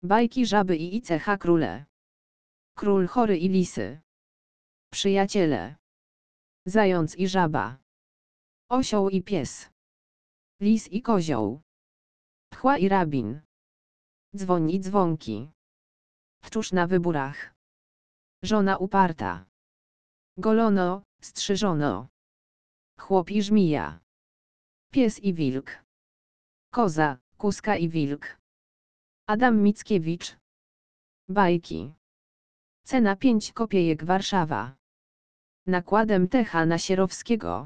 Bajki żaby i ICH króle. Król chory i lisy. Przyjaciele. Zając i żaba. Osioł i pies. Lis i kozioł. Pchła i rabin. Dzwoń i dzwonki. Tczusz na wyborach. Żona uparta. Golono, strzyżono. Chłop i żmija. Pies i wilk. Koza, kuska i wilk. Adam Mickiewicz. Bajki. Cena 5 kopiejek Warszawa. Nakładem Techa Nasierowskiego.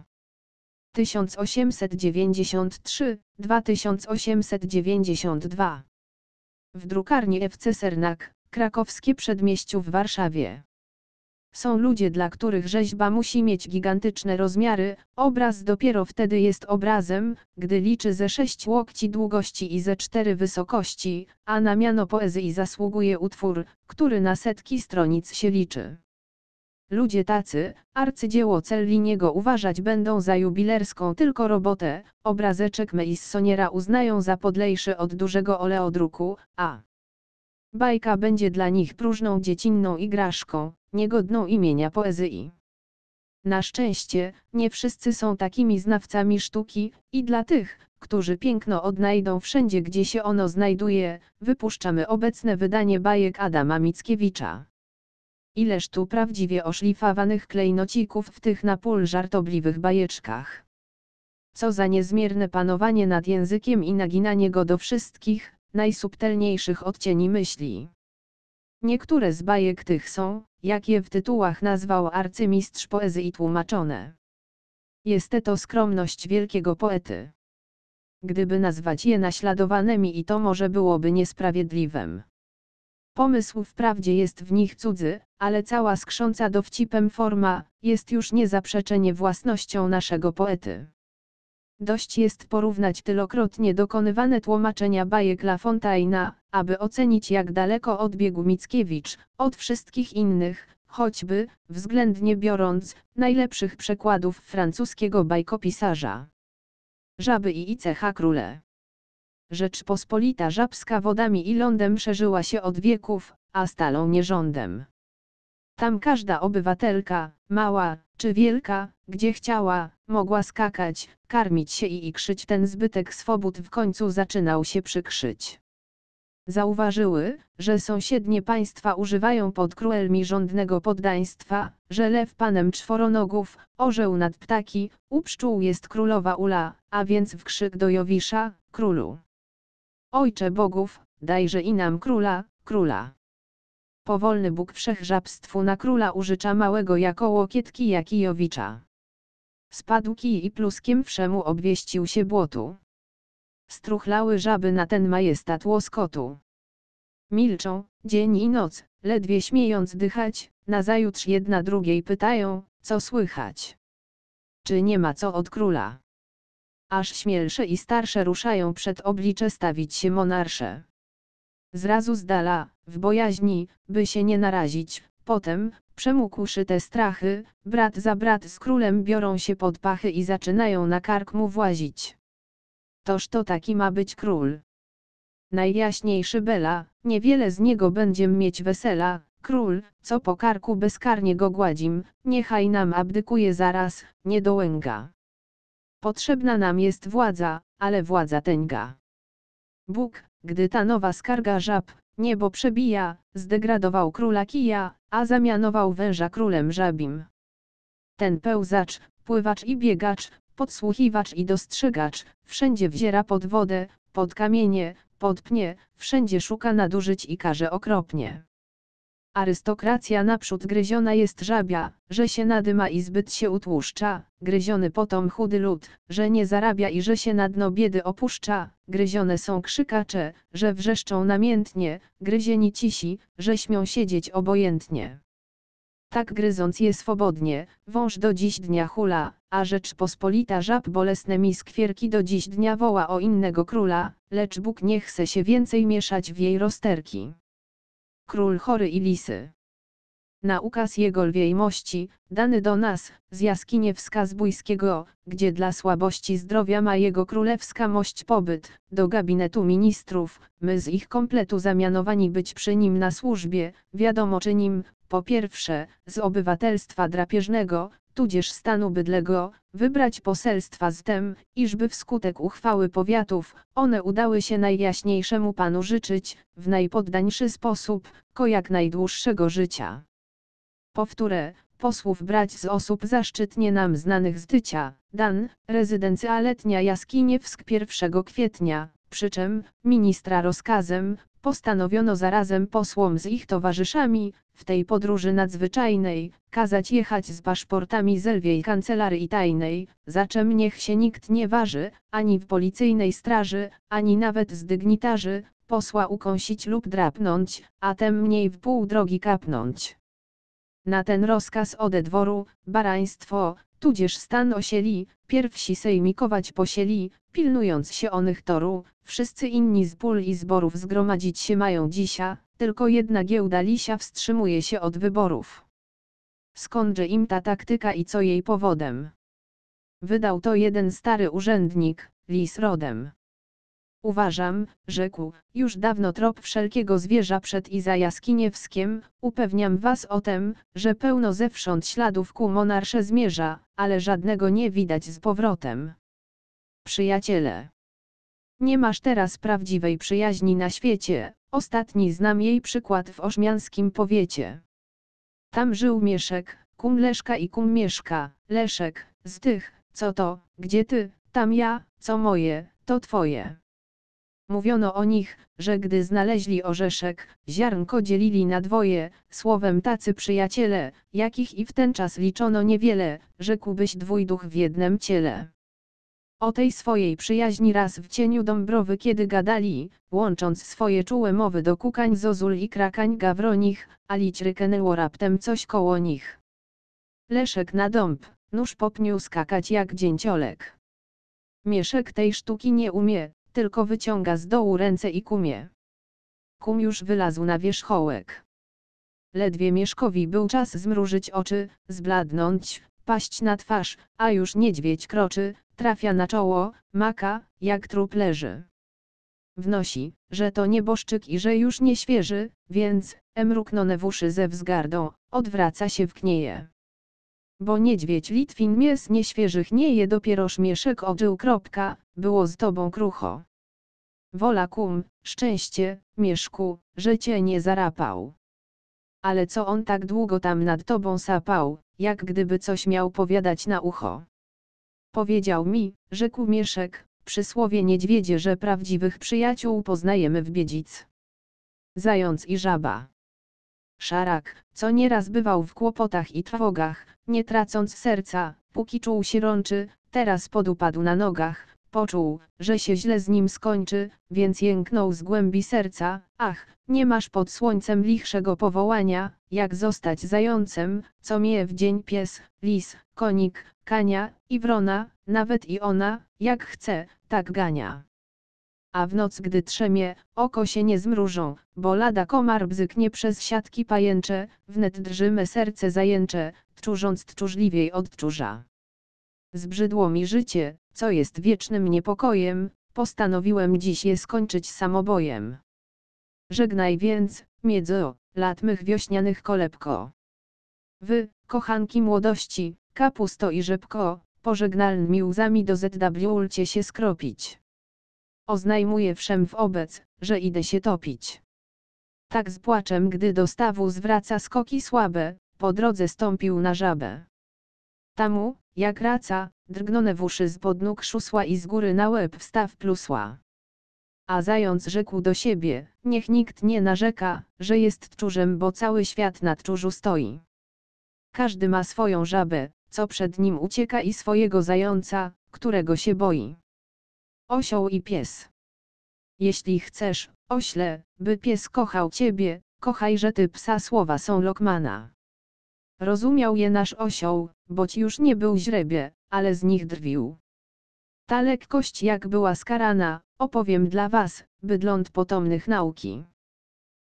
1893-2892. W drukarni FC Sernak, Krakowskie Przedmieściu w Warszawie. Są ludzie, dla których rzeźba musi mieć gigantyczne rozmiary, obraz dopiero wtedy jest obrazem, gdy liczy ze 6 łokci długości i ze 4 wysokości, a na miano poezji zasługuje utwór, który na setki stronic się liczy. Ludzie tacy, arcydzieło Celliniego uważać będą za jubilerską tylko robotę, obrazeczek Meissoniera uznają za podlejszy od dużego oleodruku, a bajka będzie dla nich próżną dziecinną igraszką, niegodną imienia poezji. Na szczęście, nie wszyscy są takimi znawcami sztuki, i dla tych, którzy piękno odnajdą wszędzie, gdzie się ono znajduje, wypuszczamy obecne wydanie bajek Adama Mickiewicza. Ileż tu prawdziwie oszlifowanych klejnocików w tych napól żartobliwych bajeczkach. Co za niezmierne panowanie nad językiem i naginanie go do wszystkich, najsubtelniejszych odcieni myśli. Niektóre z bajek tych są, jak je w tytułach nazwał arcymistrz poezji, tłumaczone. Jest to skromność wielkiego poety. Gdyby nazwać je naśladowanymi, i to może byłoby niesprawiedliwem. Pomysł wprawdzie jest w nich cudzy, ale cała skrząca dowcipem forma, jest już niezaprzeczenie własnością naszego poety. Dość jest porównać tylokrotnie dokonywane tłumaczenia bajek La Fontaine'a, aby ocenić, jak daleko odbiegł Mickiewicz od wszystkich innych, choćby, względnie biorąc, najlepszych przekładów francuskiego bajkopisarza. Żaby i ICH króle. Rzeczpospolita żabska wodami i lądem przeżyła się od wieków, a stalą nierządem. Tam każda obywatelka, mała czy wielka, gdzie chciała, mogła skakać, karmić się i ikrzyć. Ten zbytek swobód w końcu zaczynał się przykrzyć. Zauważyły, że sąsiednie państwa używają pod królami rządnego poddaństwa, że lew panem czworonogów, orzeł nad ptaki, u pszczół jest królowa Ula, a więc w krzyk do Jowisza, królu. Ojcze bogów, dajże i nam króla, króla. Powolny Bóg wszechżabstwu na króla użycza małego jako łokietki Jakijowicza. Spadł kij i pluskiem wszemu obwieścił się błotu. Struchlały żaby na ten majestat łoskotu. Milczą, dzień i noc, ledwie śmiejąc dychać, nazajutrz jedna drugiej pytają, co słychać. Czy nie ma co od króla? Aż śmielsze i starsze ruszają przed oblicze stawić się monarsze. Zrazu z dala, w bojaźni, by się nie narazić, potem, przemógłszy te strachy, brat za brat z królem biorą się pod pachy i zaczynają na kark mu włazić. Toż to taki ma być król. Najjaśniejszy Bela, niewiele z niego będziem mieć wesela, król, co po karku bezkarnie go gładzim, niechaj nam abdykuje zaraz, nie dołęga. Potrzebna nam jest władza, ale władza tęga. Bóg, gdy ta nowa skarga żab, niebo przebija, zdegradował króla kija, a zamianował węża królem żabim. Ten pełzacz, pływacz i biegacz, podsłuchiwacz i dostrzegacz, wszędzie wziera pod wodę, pod kamienie, pod pnie, wszędzie szuka nadużyć i karze okropnie. Arystokracja naprzód gryziona jest żabia, że się nadyma i zbyt się utłuszcza, gryziony potom chudy lud, że nie zarabia i że się na dno biedy opuszcza, gryzione są krzykacze, że wrzeszczą namiętnie, gryzieni cisi, że śmią siedzieć obojętnie. Tak gryząc je swobodnie, wąż do dziś dnia hula, a Rzeczpospolita żab bolesnemi skwierki do dziś dnia woła o innego króla, lecz Bóg nie chce się więcej mieszać w jej rozterki. Król chory i lisy. na ukaz jego lwiej mości, dany do nas, z jaskinie Wskazbójskiego, gdzie dla słabości zdrowia ma jego królewska mość pobyt, do gabinetu ministrów, my z ich kompletu zamianowani być przy nim na służbie, wiadomo czy nim, po pierwsze, z obywatelstwa drapieżnego, tudzież stanu bydlego, wybrać poselstwa z tem, iżby wskutek uchwały powiatów, one udały się najjaśniejszemu panu życzyć, w najpoddańszy sposób, ko jak najdłuższego życia. Powtórę, posłów brać z osób zaszczytnie nam znanych z tycia, dan, rezydencja letnia Jaskiniewsk 1 kwietnia, przy czym, ministra rozkazem, postanowiono zarazem posłom z ich towarzyszami, w tej podróży nadzwyczajnej, kazać jechać z paszportami z lwiej kancelarii tajnej, za czym niech się nikt nie waży, ani w policyjnej straży, ani nawet z dygnitarzy, posła ukąsić lub drapnąć, a tem mniej w pół drogi kapnąć. Na ten rozkaz ode dworu, baraństwo, tudzież stan osieli, pierwsi sejmikować posieli, pilnując się onych toru, wszyscy inni z pól i zborów zgromadzić się mają dzisiaj, tylko jedna giełda lisia wstrzymuje się od wyborów. Skądże im ta taktyka i co jej powodem? Wydał to jeden stary urzędnik, lis rodem. Uważam, rzekł, już dawno trop wszelkiego zwierza przed i za Jaskiniewskiem, upewniam was o tem, że pełno zewsząd śladów ku monarsze zmierza, ale żadnego nie widać z powrotem. Przyjaciele. Nie masz teraz prawdziwej przyjaźni na świecie, ostatni znam jej przykład w ośmianskim powiecie. Tam żył Mieszek, kum Leszka i kum Mieszka, Leszek, z tych, co to, gdzie ty, tam ja, co moje, to twoje. Mówiono o nich, że gdy znaleźli orzeszek, ziarnko dzielili na dwoje, słowem tacy przyjaciele, jakich i w ten czas liczono niewiele, rzekłbyś dwójduch w jednem ciele. O tej swojej przyjaźni raz w cieniu Dąbrowy kiedy gadali, łącząc swoje czułe mowy do kukań zozul i krakań gawronich, a lić ryknęło raptem coś koło nich. Leszek na dąb, nóż po pniu skakać jak dzięciolek. Mieszek tej sztuki nie umie, tylko wyciąga z dołu ręce i kumie. Kum już wylazł na wierzchołek. Ledwie Mieszkowi był czas zmrużyć oczy, zbladnąć, paść na twarz, a już niedźwiedź kroczy, trafia na czoło, maka, jak trup leży. Wnosi, że to nieboszczyk i że już nie świeży, więc, mruknone w uszy ze wzgardą, odwraca się w knieje. Bo niedźwiedź Litwin mięs nieświeżych nie je, dopieroż Mieszek ożył. Było z tobą krucho. Wola kum, szczęście, Mieszku, że cię nie zarapał. Ale co on tak długo tam nad tobą sapał, jak gdyby coś miał powiadać na ucho. Powiedział mi, rzekł Mieszek, przysłowie niedźwiedzie, że prawdziwych przyjaciół poznajemy w biedzic. Zając i żaba. Szarak, co nieraz bywał w kłopotach i trwogach, nie tracąc serca, póki czuł się rączy, teraz podupadł na nogach, poczuł, że się źle z nim skończy, więc jęknął z głębi serca, ach, nie masz pod słońcem lichszego powołania, jak zostać zającem, co mnie w dzień pies, lis, konik, kania, i wrona, nawet i ona, jak chce, tak gania. A w noc gdy trzemie, oko się nie zmrużą, bo lada komar bzyknie przez siatki pajęcze, wnet drży me serce zajęcze, tczużąc tczużliwiej od tczuża. Zbrzydło mi życie, co jest wiecznym niepokojem, postanowiłem dziś je skończyć samobojem. Żegnaj więc, miedzo, lat mych wiośnianych kolebko. Wy, kochanki młodości, kapusto i rzepko, pożegnalnymi łzami do ZW-lcie się skropić. Oznajmuję wszem wobec, że idę się topić. Tak z płaczem, gdy do stawu zwraca skoki słabe, po drodze stąpił na żabę. Tamu, jak raca, drgnone w uszy spod nóg szusła i z góry na łeb wstaw plusła. A zając rzekł do siebie, niech nikt nie narzeka, że jest tczurzem, bo cały świat na tczużu stoi. Każdy ma swoją żabę, co przed nim ucieka, i swojego zająca, którego się boi. Osioł i pies. Jeśli chcesz, ośle, by pies kochał ciebie, kochaj, że ty psa słowa są Lokmana. Rozumiał je nasz osioł, boć już nie był źrebie, ale z nich drwił. Ta lekkość jak była skarana, opowiem dla was, bydląt potomnych nauki.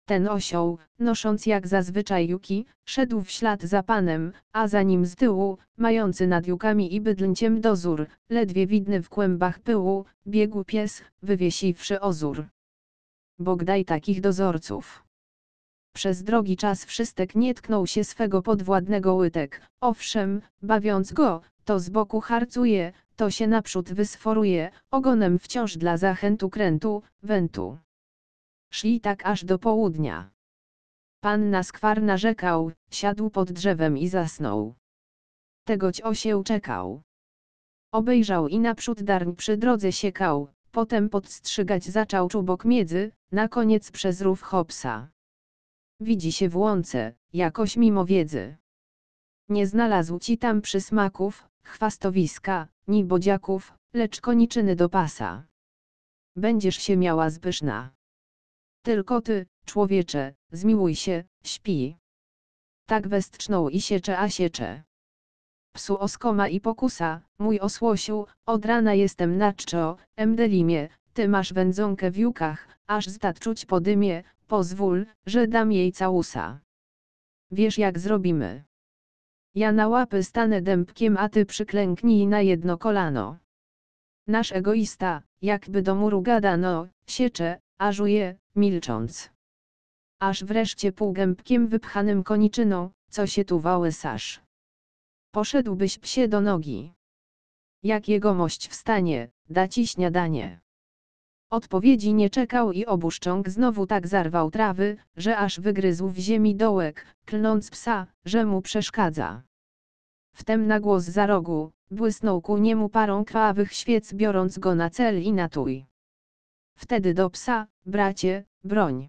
Ten osioł, nosząc jak zazwyczaj juki, szedł w ślad za panem, a za nim z tyłu, mający nad jukami i bydlęciem dozór, ledwie widny w kłębach pyłu, biegł pies, wywiesiwszy ozór. Bóg daj takich dozorców. Przez drogi czas wszystek nie tknął się swego podwładnego łydek, owszem, bawiąc go, to z boku harcuje, to się naprzód wysforuje, ogonem wciąż dla zachętu krętu, wętu. Szli tak aż do południa. Pan na skwar narzekał, siadł pod drzewem i zasnął. Tegoć osieł czekał. Obejrzał i naprzód darń przy drodze siekał, potem podstrzygać zaczął czubok miedzy, na koniec przez rów Hopsa. Widzi się w łące, jakoś mimo wiedzy. Nie znalazł ci tam przysmaków, chwastowiska, ni bodziaków, lecz koniczyny do pasa. Będziesz się miała zpyszna. Tylko ty, człowiecze, zmiłuj się, śpi. Tak westchnął i siecze a siecze. Psu oskoma i pokusa, mój osłosiu, od rana jestem na czczo, emdelimie, ty masz wędzonkę w jukach, aż zdat czuć po dymie, pozwól, że dam jej całusa. Wiesz jak zrobimy. Ja na łapy stanę dębkiem, a ty przyklęknij na jedno kolano. Nasz egoista, jakby do muru gadano, siecze, a żuje, milcząc. Aż wreszcie półgębkiem wypchanym koniczyną, co się tu wałęsasz. Poszedłbyś psie do nogi. Jak jegomość wstanie, da ci śniadanie. Odpowiedzi nie czekał i obuszcząg znowu tak zarwał trawy, że aż wygryzł w ziemi dołek, klnąc psa, że mu przeszkadza. Wtem na głos za rogu, błysnął ku niemu parą krwawych świec, biorąc go na cel i na tuj. Wtedy do psa, bracie, broń.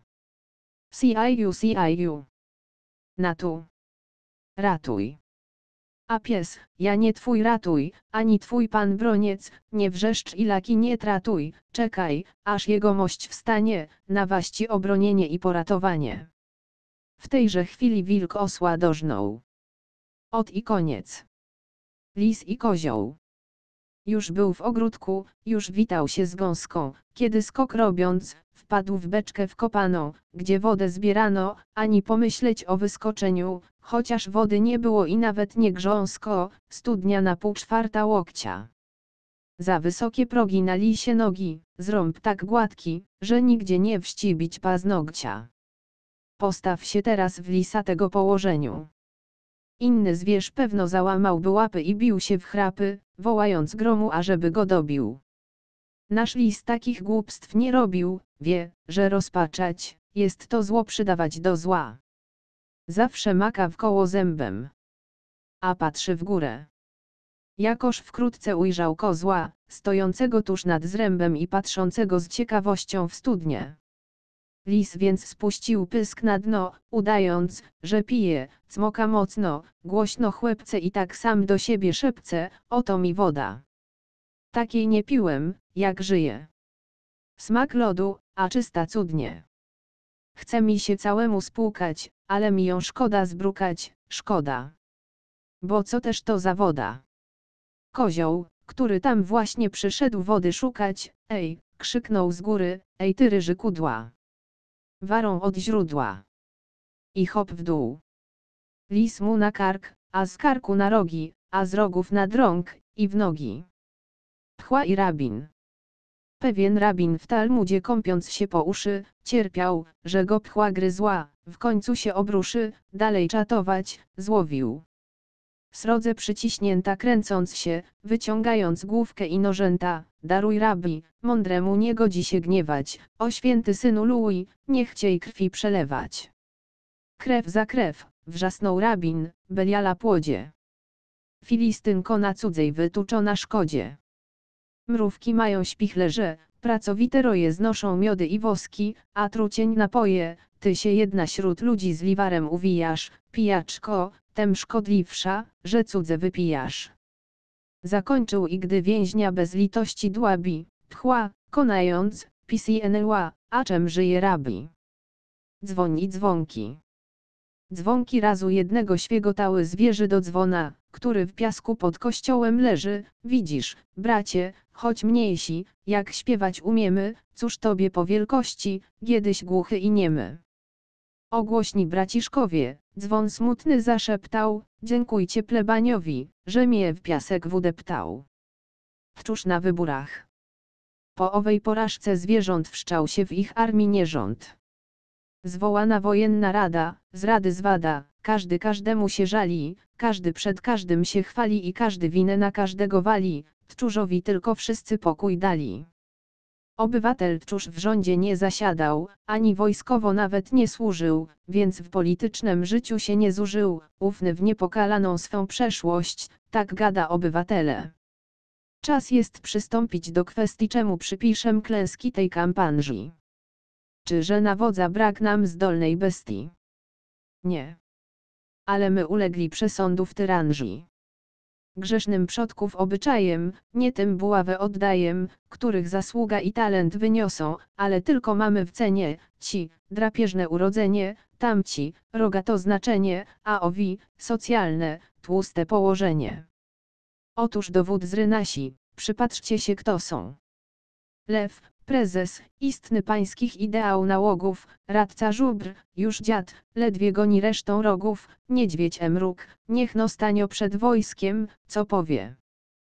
CIU. Na tu. Ratuj. A pies, ja nie twój ratuj, ani twój pan broniec, nie wrzeszcz i laki nie tratuj, czekaj, aż jegomość wstanie, na waści obronienie i poratowanie. W tejże chwili wilk osła dożnął. Ot i koniec. Lis i kozioł. Już był w ogródku, już witał się z gąską, kiedy skok robiąc, wpadł w beczkę wkopaną, gdzie wodę zbierano, ani pomyśleć o wyskoczeniu, chociaż wody nie było i nawet nie grząsko, studnia na 1,4 łokcia. Za wysokie progi na lisie nogi, zrąb tak gładki, że nigdzie nie wścibić paznogcia. Postaw się teraz w lisatego położeniu. Inny zwierz pewno załamałby łapy i bił się w chrapy, wołając gromu, ażeby go dobił. Nasz lis takich głupstw nie robił, wie, że rozpaczać, jest to zło przydawać do zła. Zawsze maka wkoło zębem. A patrzy w górę. Jakoż wkrótce ujrzał kozła, stojącego tuż nad zrębem i patrzącego z ciekawością w studnię. Lis więc spuścił pysk na dno, udając, że pije, cmoka mocno, głośno chłepce i tak sam do siebie szepce, oto mi woda. Takiej nie piłem, jak żyję. Smak lodu, a czysta cudnie. Chce mi się całemu spłukać, ale mi ją szkoda zbrukać, szkoda. Bo co też to za woda? Kozioł, który tam właśnie przyszedł wody szukać, ej, krzyknął z góry, ej ty ryży kudła. Warą od źródła. I hop w dół. Lis mu na kark, a z karku na rogi, a z rogów na drąg, i w nogi. Pchła i rabin. Pewien rabin w Talmudzie kąpiąc się po uszy, cierpiał, że go pchła gryzła, w końcu się obruszy, dalej czatować, złowił. Srodze przyciśnięta kręcąc się, wyciągając główkę i nożęta, daruj rabi, mądremu nie godzi się gniewać, o święty synu luj, nie chciej krwi przelewać. Krew za krew, wrzasnął rabin, Beliala płodzie. Filistynko na cudzej wytuczona szkodzie. Mrówki mają śpichlerze, pracowite roje znoszą miody i woski, a trucień napoje, ty się jedna śród ludzi z liwarem uwijasz, pijaczko, tem szkodliwsza, że cudze wypijasz. Zakończył i gdy więźnia bez litości dłabi, pchła, konając, pisnęła, a czem żyje rabi? Dzwoni dzwonki. Dzwonki razu jednego świegotały zwierzy do dzwona, który w piasku pod kościołem leży, widzisz, bracie, choć mniejsi, jak śpiewać umiemy, cóż tobie po wielkości, kiedyś głuchy i niemy. Ogłośni braciszkowie, dzwon smutny zaszeptał, dziękujcie plebaniowi, że mnie w piasek wdeptał. Tczuż na wyborach. Po owej porażce zwierząt wszczał się w ich armii nierząd. Zwołana wojenna rada, z rady zwada, każdy każdemu się żali, każdy przed każdym się chwali i każdy winę na każdego wali, Tczużowi tylko wszyscy pokój dali. Obywatel Tczuż w rządzie nie zasiadał, ani wojskowo nawet nie służył, więc w politycznym życiu się nie zużył, ufny w niepokalaną swą przeszłość, tak gada obywatele. Czas jest przystąpić do kwestii, czemu przypiszem klęski tej kampanii. Czy że na wodza brak nam zdolnej bestii? Nie. Ale my ulegli przesądów tyranżii. Grzesznym przodków obyczajem, nie tym buławę oddajem, których zasługa i talent wyniosą, ale tylko mamy w cenie, ci, drapieżne urodzenie, tamci, rogato znaczenie, a owi, socjalne, tłuste położenie. Otóż dowódzy nasi, przypatrzcie się kto są. Lew, prezes, istny pańskich ideał nałogów, radca żubr, już dziad, ledwie goni resztą rogów, niedźwiedź emruk, niech no stanio przed wojskiem, co powie.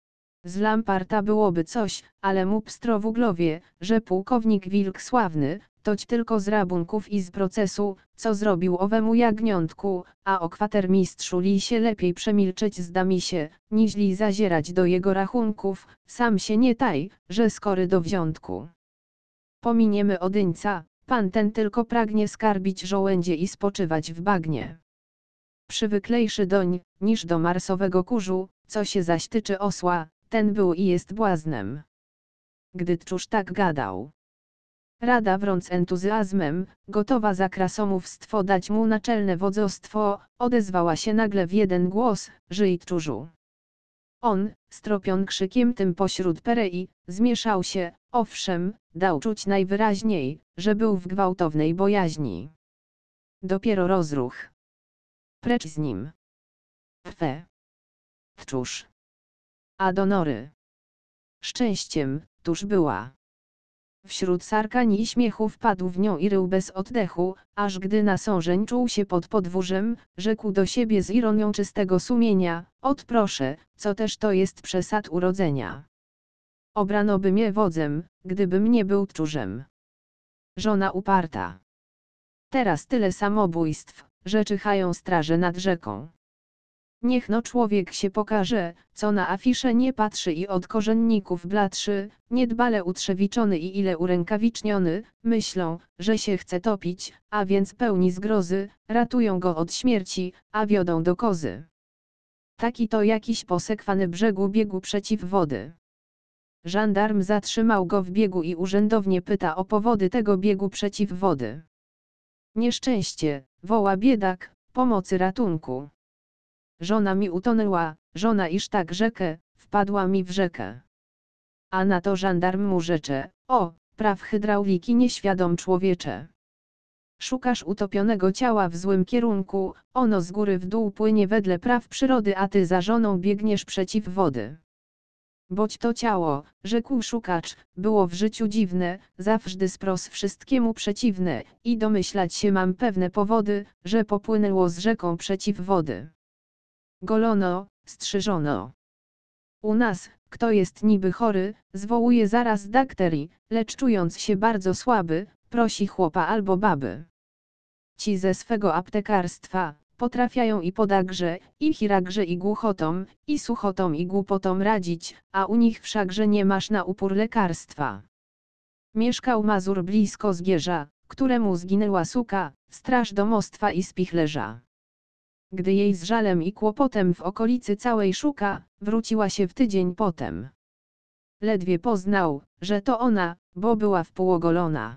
Z Lamparta byłoby coś, ale mu pstro w głowie, że pułkownik wilk sławny, toć tylko z rabunków i z procesu, co zrobił owemu jagniątku, a o kwatermistrzu lisie lepiej przemilczeć zda mi się, niźli zazierać do jego rachunków, sam się nie taj, że skory do wziątku. Pominiemy Odyńca, pan ten tylko pragnie skarbić żołędzie i spoczywać w bagnie. Przywyklejszy doń, niż do marsowego kurzu, co się zaś tyczy osła, ten był i jest błaznem. Gdy Tczuż tak gadał. Rada wrąc entuzjazmem, gotowa za krasomówstwo dać mu naczelne wodzostwo, odezwała się nagle w jeden głos, żyj Tczużu. On, stropion krzykiem tym pośród perei, zmieszał się, owszem, dał czuć najwyraźniej, że był w gwałtownej bojaźni. Dopiero rozruch. Precz z nim. Pfe. Tczuż. A do nory. Szczęściem, tuż była. Wśród sarkań i śmiechu wpadł w nią i rył bez oddechu, aż gdy na sążeń czuł się pod podwórzem, rzekł do siebie z ironią czystego sumienia, ot proszę, co też to jest przesad urodzenia. Obrano by mnie wodzem, gdybym nie był Tczużem. Żona uparta. Teraz tyle samobójstw, że czyhają straże nad rzeką. Niech no człowiek się pokaże, co na afisze nie patrzy i od korzenników bladszy, niedbale utrzewiczony i ile urękawiczniony, myślą, że się chce topić, a więc pełni zgrozy, ratują go od śmierci, a wiodą do kozy. Taki to jakiś posekwany brzegu biegł przeciw wody. Żandarm zatrzymał go w biegu i urzędownie pyta o powody tego biegu przeciw wody. Nieszczęście, woła biedak, pomocy ratunku. Żona mi utonęła, żona iż tak rzekę, wpadła mi w rzekę. A na to żandarm mu rzecze, o, praw hydrauliki nieświadom człowiecze. Szukasz utopionego ciała w złym kierunku, ono z góry w dół płynie wedle praw przyrody, a ty za żoną biegniesz przeciw wody. Boć to ciało, rzekł szukacz, było w życiu dziwne, zawsze spros wszystkiemu przeciwne, i domyślać się mam pewne powody, że popłynęło z rzeką przeciw wody. Golono, strzyżono. U nas, kto jest niby chory, zwołuje zaraz dakteri, lecz czując się bardzo słaby, prosi chłopa albo baby. Ci ze swego aptekarstwa, potrafiają i podagrze, i chiragrze i głuchotom, i suchotom i głupotom radzić, a u nich wszakże nie masz na upór lekarstwa. Mieszkał Mazur blisko Zgierza, któremu zginęła suka, straż domostwa i spichlerza. Gdy jej z żalem i kłopotem w okolicy całej szuka, wróciła się w tydzień potem. Ledwie poznał, że to ona, bo była wpółogolona.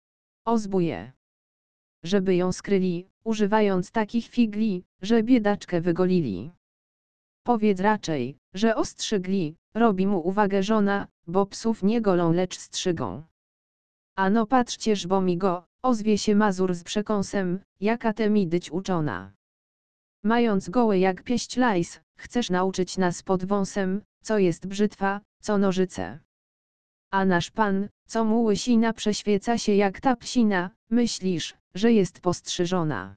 Ozbuje. Żeby ją skryli, używając takich figli, że biedaczkę wygolili. Powiedz raczej, że ostrzygli, robi mu uwagę żona, bo psów nie golą lecz strzygą. Ano patrzcież bo mi go, ozwie się Mazur z przekąsem, jaka te mi dyć uczona. Mając gołe jak pieść lajs, chcesz nauczyć nas pod wąsem, co jest brzytwa, co nożyce. A nasz pan, co mu łysina prześwieca się jak ta psina, myślisz, że jest postrzyżona.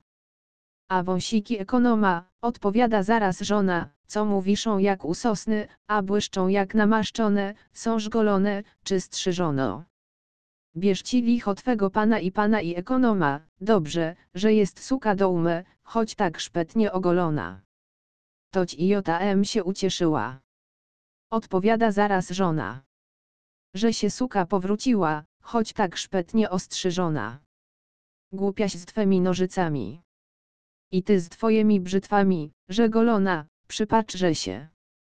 A wąsiki ekonoma, odpowiada zaraz żona, co mu wiszą jak u sosny, a błyszczą jak namaszczone, są żgolone, czy strzyżono. Bierz ci licho twego pana i ekonoma, dobrze, że jest suka do umy, choć tak szpetnie ogolona. Toć i Jota się ucieszyła. Odpowiada zaraz żona. Że się suka powróciła, choć tak szpetnie ostrzyżona. Głupiaś z twemi nożycami. I ty z twojemi brzytwami, że golona, przypatrzę się.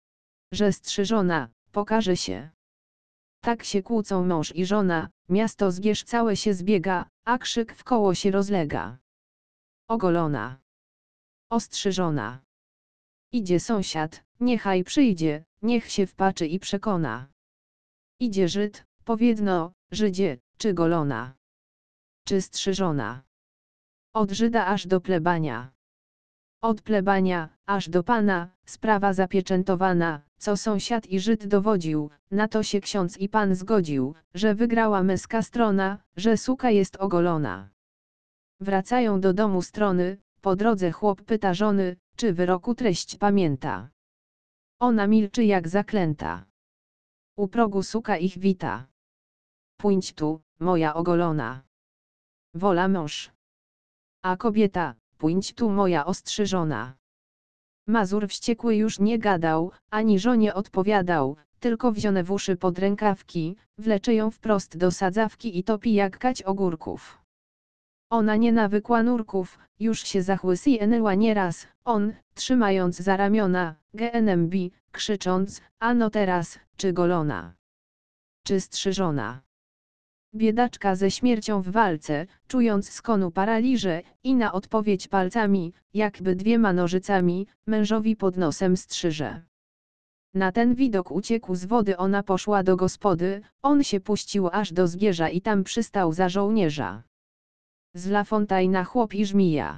Że strzyżona, pokaże się. Tak się kłócą mąż i żona, miasto zgierz całe się zbiega, a krzyk w koło się rozlega. Ogolona. Ostrzyżona. Idzie sąsiad, niechaj przyjdzie, niech się wpaczy i przekona. Idzie Żyd, powiedno, Żydzie, czy golona? Czy strzyżona? Od Żyda aż do plebania. Od plebania, aż do pana, sprawa zapieczętowana, co sąsiad i Żyd dowodził, na to się ksiądz i pan zgodził, że wygrała męska strona, że suka jest ogolona. Wracają do domu strony, po drodze chłop pyta żony, czy wyroku treść pamięta. Ona milczy jak zaklęta. U progu suka ich wita. Pójdź tu, moja ogolona. Wola mąż. A kobieta, pójdź tu moja ostrzyżona. Mazur wściekły już nie gadał, ani żonie odpowiadał, tylko wzione w uszy pod rękawki, wlecze ją wprost do sadzawki i topi jak kać ogórków. Ona nie nawykła nurków, już się zachłysnęła nieraz, on, trzymając za ramiona, GNMB, krzycząc, ano teraz, czy golona? Czy strzyżona? Biedaczka ze śmiercią w walce, czując z konu paraliże, i na odpowiedź palcami, jakby dwiema nożycami, mężowi pod nosem strzyże. Na ten widok uciekł z wody, ona poszła do gospody, on się puścił aż do Zgierza i tam przystał za żołnierza. Z La Fontaina chłop i żmija.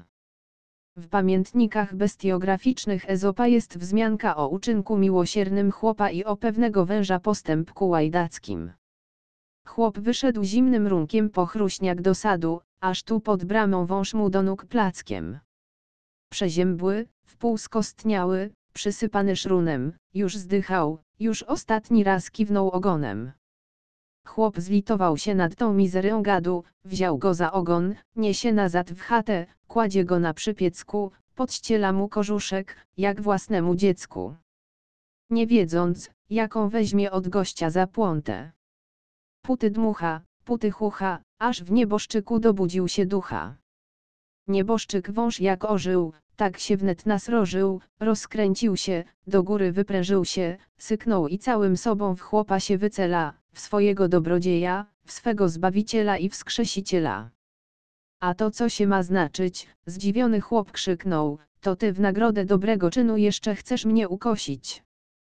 W pamiętnikach bestiograficznych Ezopa jest wzmianka o uczynku miłosiernym chłopa i o pewnego węża postępku łajdackim. Chłop wyszedł zimnym runkiem po chruśniak do sadu, aż tu pod bramą wąż mu do nóg plackiem. Przeziębły, wpół skostniały, przysypany szrunem, już zdychał, już ostatni raz kiwnął ogonem. Chłop zlitował się nad tą mizerią gadu, wziął go za ogon, niesie nazad w chatę, kładzie go na przypiecku, podściela mu kożuszek, jak własnemu dziecku. Nie wiedząc, jaką weźmie od gościa zapłątę. Puty dmucha, puty chucha, aż w nieboszczyku dobudził się ducha. Nieboszczyk wąż jak ożył, tak się wnet nasrożył, rozkręcił się, do góry wyprężył się, syknął i całym sobą w chłopa się wycela, w swojego dobrodzieja, w swego Zbawiciela i Wskrzesiciela. A to co się ma znaczyć? Zdziwiony chłop krzyknął, to ty w nagrodę dobrego czynu jeszcze chcesz mnie ukosić.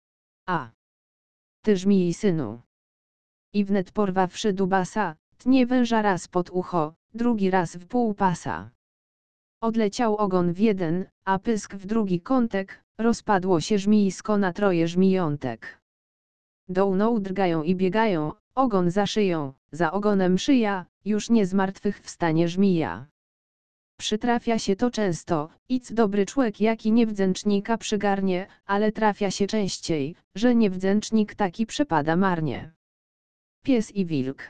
A ty żmii synu. I wnet porwawszy dubasa, tnie węża raz pod ucho, drugi raz w pół pasa. Odleciał ogon w jeden, a pysk w drugi kątek, rozpadło się żmijisko na troje żmijątek. Dołną drgają i biegają, ogon za szyją, za ogonem szyja, już nie z martwych wstanie żmija. Przytrafia się to często, ic dobry człek jaki niewdzięcznika przygarnie, ale trafia się częściej, że niewdzięcznik taki przepada marnie. Pies i wilk.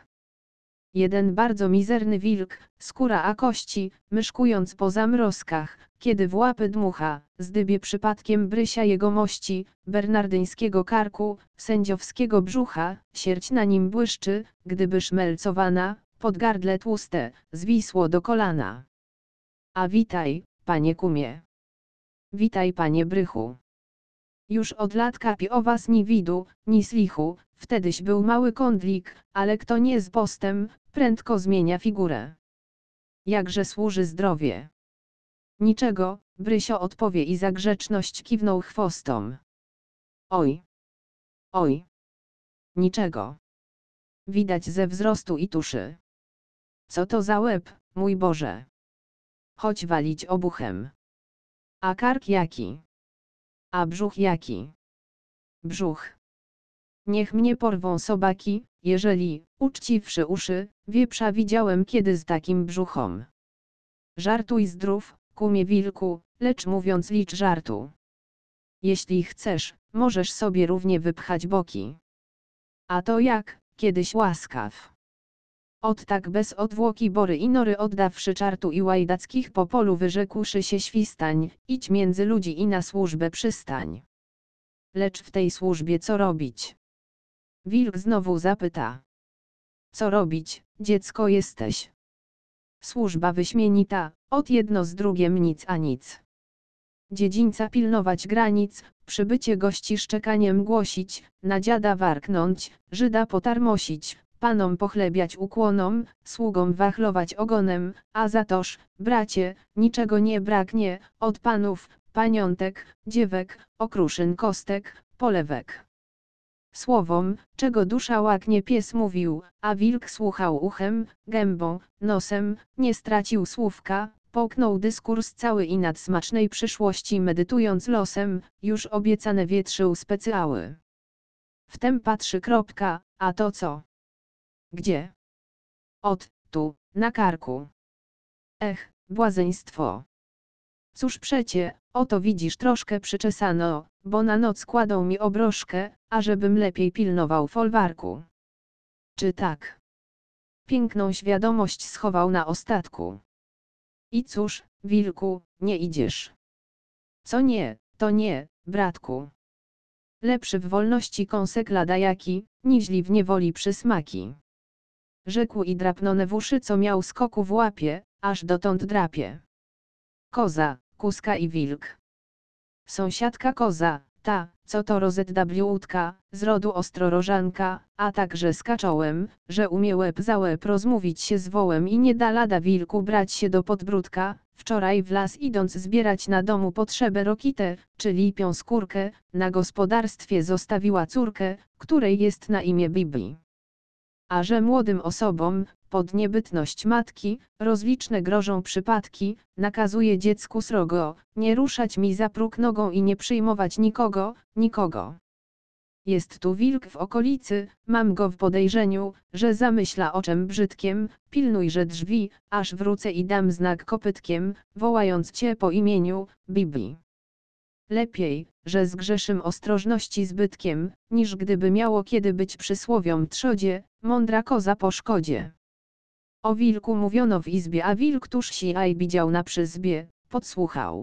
Jeden bardzo mizerny wilk, skóra a kości, myszkując po zamrozkach, kiedy w łapy dmucha, zdybie przypadkiem brysia jegomości, bernardyńskiego karku, sędziowskiego brzucha, sierść na nim błyszczy, gdyby szmelcowana, podgardle tłuste, zwisło do kolana. A witaj, panie kumie. Witaj, panie brychu. Już od latka o was ni widu, ni slichu, wtedyś był mały kądlik, ale kto nie z postem, prędko zmienia figurę. Jakże służy zdrowie? Niczego, Brysio odpowie i za grzeczność kiwnął chwostom. Oj! Oj! Niczego. Widać ze wzrostu i tuszy. Co to za łeb, mój Boże? Chodź walić obuchem. A kark jaki? A brzuch jaki? Brzuch. Niech mnie porwą sobaki, jeżeli, uczciwszy uszy, wieprza widziałem kiedy z takim brzuchom. Żartuj zdrów, kumie wilku, lecz mówiąc licz żartu. Jeśli chcesz, możesz sobie równie wypchać boki. A to jak, kiedyś łaskaw. Od tak bez odwłoki bory i nory oddawszy czartu i łajdackich po polu wyrzekłszy się świstań, idź między ludzi i na służbę przystań. Lecz w tej służbie co robić? Wilk znowu zapyta. Co robić, dziecko jesteś? Służba wyśmienita, od jedno z drugiem nic a nic. Dziedzińca pilnować granic, przybycie gości szczekaniem głosić, na dziada warknąć, Żyda potarmosić, panom pochlebiać ukłonom, sługom wachlować ogonem, a za toż, bracie, niczego nie braknie, od panów, paniątek, dziewek, okruszyn kostek, polewek. Słowom, czego dusza łaknie pies mówił, a wilk słuchał uchem, gębą, nosem, nie stracił słówka, połknął dyskurs cały i nad smacznej przyszłości medytując losem, już obiecane wietrzył specyały. Wtem patrzy kropka, a to co? Gdzie? Tu, na karku. Ech, błazeństwo. Cóż przecie, oto widzisz troszkę przyczesano, bo na noc kładą mi obrożkę, ażebym lepiej pilnował folwarku. Czy tak? Piękną świadomość schował na ostatku. I cóż, wilku, nie idziesz. Co nie, to nie, bratku. Lepszy w wolności kąsek lada jaki, niźli w niewoli przysmaki. Rzekł i drapnone w uszy co miał skoku w łapie, aż dotąd drapie. Koza, kuska i wilk. Sąsiadka koza, ta, co to rozedablutka, z rodu ostrorożanka, a także z kaczołem, że umie łeb za łeb rozmówić się z wołem i nie da lada wilku brać się do podbródka, wczoraj w las idąc zbierać na domu potrzebę rokitę, czyli piąskórkę, na gospodarstwie zostawiła córkę, której jest na imię Bibi. A że młodym osobom, pod niebytność matki, rozliczne grożą przypadki, nakazuje dziecku srogo, nie ruszać mi za próg nogą i nie przyjmować nikogo. Jest tu wilk w okolicy, mam go w podejrzeniu, że zamyśla o czem brzydkiem, pilnujże drzwi, aż wrócę i dam znak kopytkiem, wołając cię po imieniu, Bibi. Lepiej, że zgrzeszym ostrożności zbytkiem, niż gdyby miało kiedy być przysłowiom trzodzie, mądra koza po szkodzie. O wilku mówiono w izbie, a wilk tuż siaj widział na przyzbie, podsłuchał.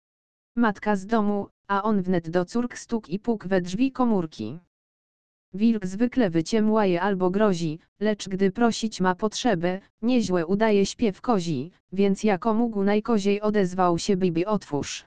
Matka z domu, a on wnet do córk stuk i puk we drzwi komórki. Wilk zwykle wyciemłaje albo grozi, lecz gdy prosić ma potrzebę, nieźle udaje śpiew kozi, więc jako mógł najkoziej odezwał się Bibi otwórz.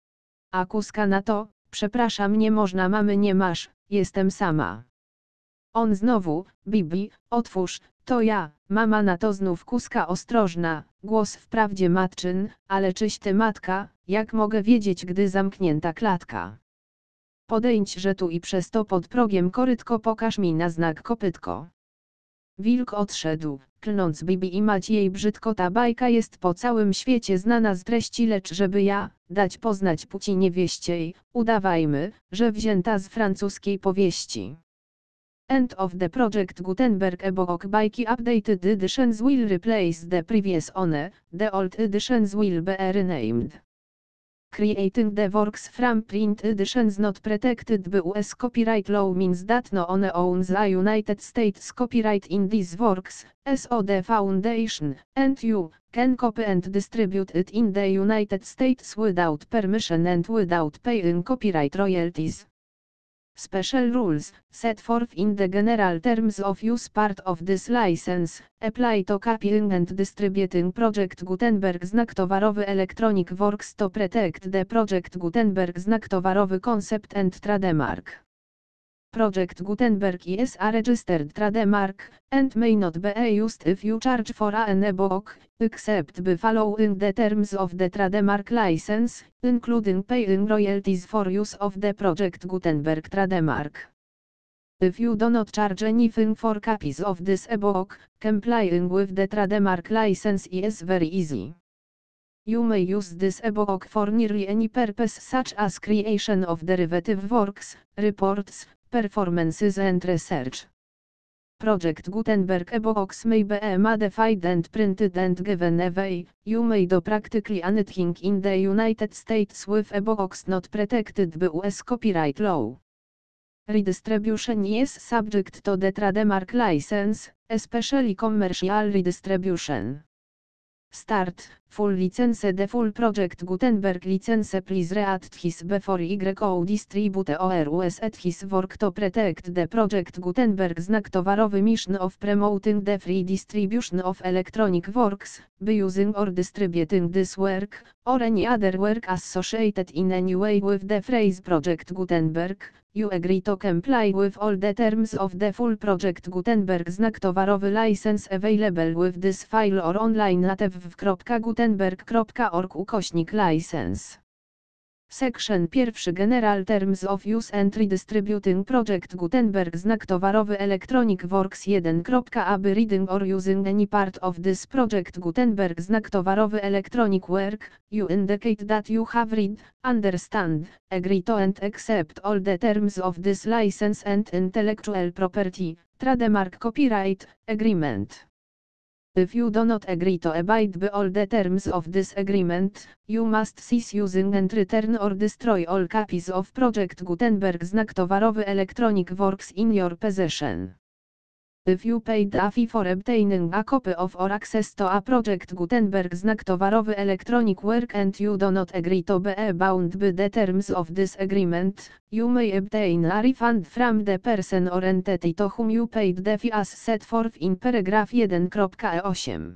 A kuska na to, przepraszam nie można mamy nie masz, jestem sama. On znowu, Bibi, otwórz, to ja, mama na to znów kuska ostrożna, głos wprawdzie matczyn, ale czyś ty matka, jak mogę wiedzieć gdy zamknięta klatka. Podejdź że tu i przez to pod progiem korytko pokaż mi na znak kopytko. Wilk odszedł, klnąc Bibi i mać jej brzydko ta bajka jest po całym świecie znana z treści lecz żeby ja, dać poznać płci niewieściej, udawajmy, że wzięta z francuskiej powieści. End of the project Gutenberg ebook bajki updated editions will replace the previous one, the old editions will be renamed. Creating the works from print editions not protected by US copyright law means that no one owns the United States copyright in these works, so the foundation, and you, can copy and distribute it in the United States without permission and without paying copyright royalties. Special rules, set forth in the general terms of use part of this license, apply to copying and distributing Project Gutenberg znak towarowy Electronic Works to protect the Project Gutenberg znak towarowy concept and trademark. Project Gutenberg is a registered trademark, and may not be used if you charge for an ebook, except by following the terms of the trademark license, including paying royalties for use of the Project Gutenberg trademark. If you do not charge anything for copies of this ebook, complying with the trademark license is very easy. You may use this ebook for nearly any purpose such as creation of derivative works, reports, performances and research. Project Gutenberg e-books may be modified and printed and given away. You may do practically anything in the United States with e-books not protected by US copyright law. Redistribution is subject to the trademark license, especially commercial redistribution. Start, full license. The full Project Gutenberg license please read this before you distribute or use his work to protect the Project Gutenberg znak towarowy mission of promoting the free distribution of electronic works, by using or distributing this work, or any other work associated in any way with the phrase Project Gutenberg. You agree to comply with all the terms of the full Project Gutenberg znak towarowy license available with this file or online at www.gutenberg.org/license. Section 1. General Terms of Use and Redistributing Project Gutenberg znak towarowy Electronic Works 1. Aby reading or using any part of this Project Gutenberg znak towarowy Electronic Work, you indicate that you have read, understand, agree to and accept all the terms of this license and intellectual property, trademark copyright, agreement. If you do not agree to abide by all the terms of this agreement, you must cease using and return or destroy all copies of Project Gutenberg znak towarowy Electronic Works in your possession. If you paid a fee for obtaining a copy of or access to a Project Gutenberg znak towarowy Electronic Work and you do not agree to be bound by the terms of this agreement, you may obtain a refund from the person or entity to whom you paid the fee as set forth in paragraph 1.8.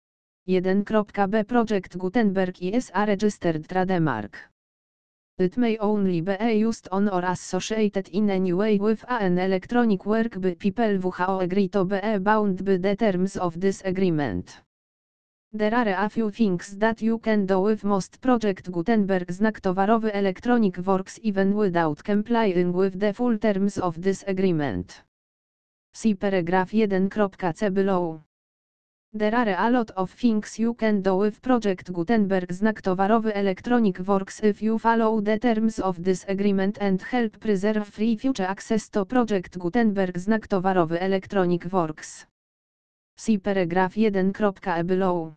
1.b Project Gutenberg is a registered trademark. It may only be used on or associated in any way with an electronic work by people who agree to be bound by the terms of this agreement. There are a few things that you can do with most Project Gutenberg znak towarowy Electronic Works even without complying with the full terms of this agreement. See paragraph 1.c below. There are a lot of things you can do with Project Gutenberg znak towarowy Electronic Works if you follow the terms of this agreement and help preserve free future access to Project Gutenberg znak towarowy Electronic Works. See paragraph 1.e below.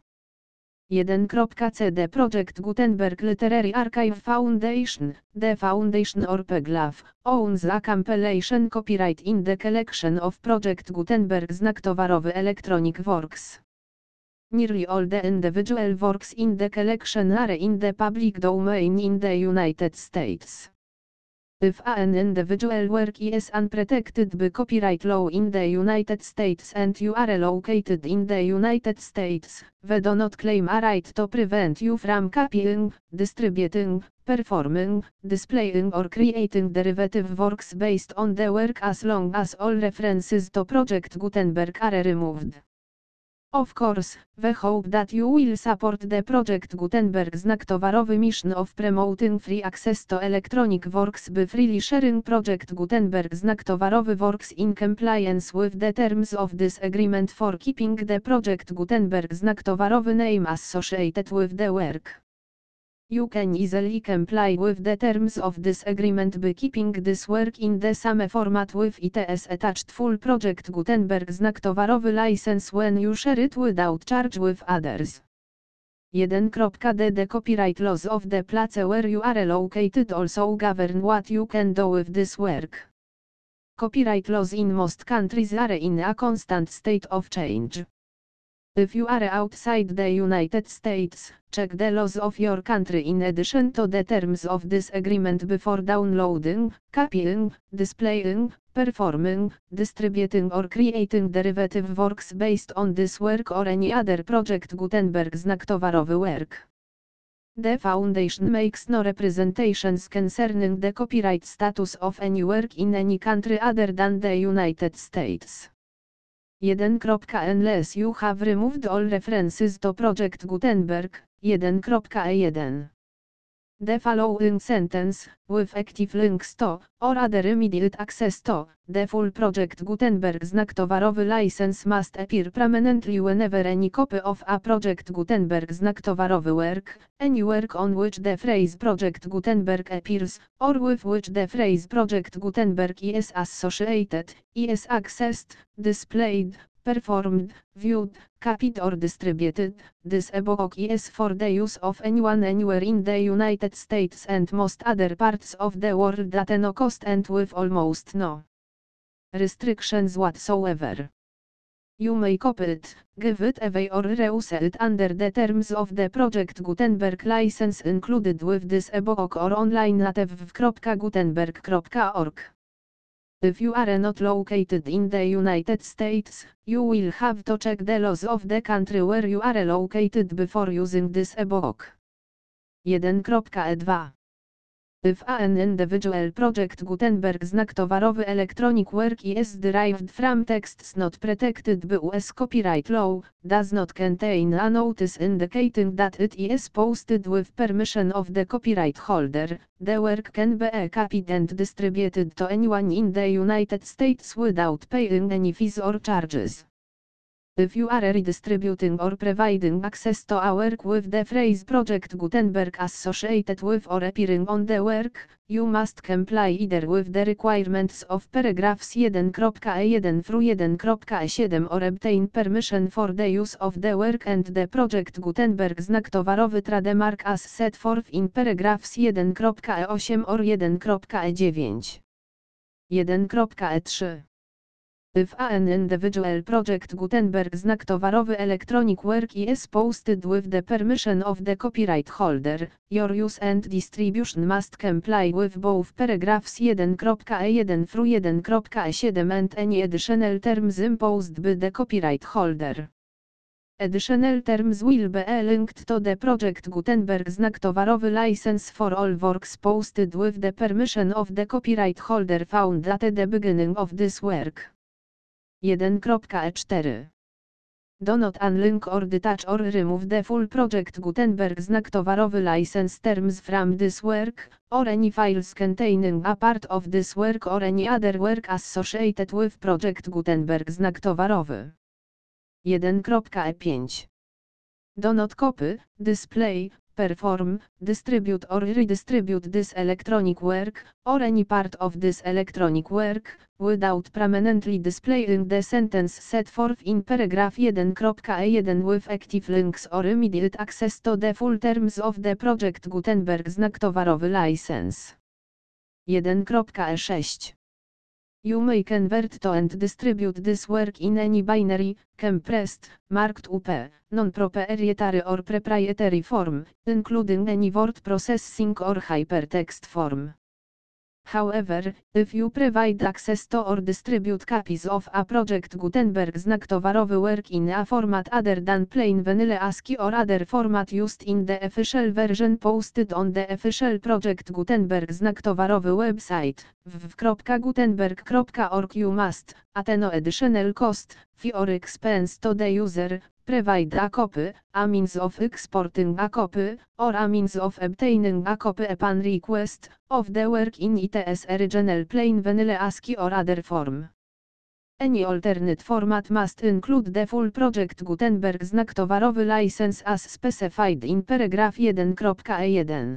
1.c The Project Gutenberg Literary Archive Foundation, the Foundation or PGLAF, owns a compilation copyright in the collection of Project Gutenberg znak towarowy Electronic Works. Nearly all the individual works in the collection are in the public domain in the United States. If an individual work is unprotected by copyright law in the United States and you are located in the United States, we do not claim a right to prevent you from copying, distributing, performing, displaying or creating derivative works based on the work as long as all references to Project Gutenberg are removed. Of course, we hope that you will support the Project Gutenberg znak towarowy mission of promoting free access to electronic works by freely sharing Project Gutenberg znak towarowy works in compliance with the terms of this agreement for keeping the Project Gutenberg znak towarowy name associated with the work. You can easily comply with the terms of this agreement by keeping this work in the same format with its attached full Project Gutenberg znak towarowy license when you share it without charge with others. 1.d The copyright laws of the place where you are located also govern what you can do with this work. Copyright laws in most countries are in a constant state of change. If you are outside the United States, check the laws of your country in addition to the terms of this agreement before downloading, copying, displaying, performing, distributing or creating derivative works based on this work or any other Project Gutenberg znak towarowy work. The Foundation makes no representations concerning the copyright status of any work in any country other than the United States. 1. Unless you have removed all references to Project Gutenberg, 1.e1. The following sentence, with active links to, or other immediate access to, the full project Gutenberg znak towarowy license must appear prominently whenever any copy of a project Gutenberg znak towarowy work, any work on which the phrase project Gutenberg appears, or with which the phrase project Gutenberg is associated, is accessed, displayed, performed, viewed, copied or distributed. This above is for the use of anyone anywhere in the United States and most other parts of the world at no cost and with almost no restrictions whatsoever. You may copy it, give it away or reuse it under the terms of the Project Gutenberg license included with this ebook or online at www.gutenberg.org. If you are not located in the United States, you will have to check the laws of the country where you are located before using this ebook. 1.2 If an individual project Gutenberg znak towarowy electronic work is derived from texts not protected by US copyright law, does not contain a notice indicating that it is posted with permission of the copyright holder, the work can be copied and distributed to anyone in the United States without paying any fees or charges. If you are redistributing or providing access to a work with the phrase Project Gutenberg associated with or appearing on the work, you must comply either with the requirements of paragraphs 1.1 through 1.7 or obtain permission for the use of the work and the Project Gutenberg znak towarowy trademark as set forth in paragraphs 1.8 or 1.9. 1.3 If an individual project Gutenberg znak towarowy electronic work is posted with the permission of the copyright holder, your use and distribution must comply with both paragraphs 1.1 through 1.7 and any additional terms imposed by the copyright holder. Additional terms will be linked to the Project Gutenberg znak towarowy license for all works posted with the permission of the copyright holder found at the beginning of this work. 1.4 Do not unlink or detach or remove the full Project Gutenberg znak towarowy license terms from this work, or any files containing a part of this work or any other work associated with Project Gutenberg znak towarowy. 1.5 Do not copy, display, perform, distribute or redistribute this electronic work, or any part of this electronic work, without permanently displaying the sentence set forth in paragraph 1.1 with active links or immediate access to the full terms of the Project Gutenberg znak towarowy license. 1.6 You may convert to and distribute this work in any binary, compressed, marked up, non-proprietary or proprietary form, including any word processing or hypertext form. However, if you provide access to or distribute copies of a Project Gutenberg znak towarowy work in a format other than plain vanilla ASCII or other format used in the official version posted on the official Project Gutenberg znak towarowy website, www.gutenberg.org you must, at no additional cost, fee or expense to the user, provide a copy, a means of exporting a copy, or a means of obtaining a copy upon request, of the work in its original plain vanilla ASCII or other form. Any alternate format must include the full Project Gutenberg znak towarowy license as specified in paragraph 1.1.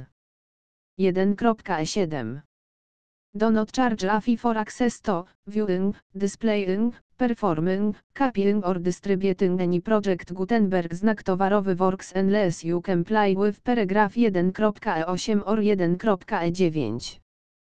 1.7 Do not charge a fee for access to, viewing, displaying, performing, copying or distributing any Project Gutenberg znak towarowy works unless you comply with paragraph 1.8 or 1.9.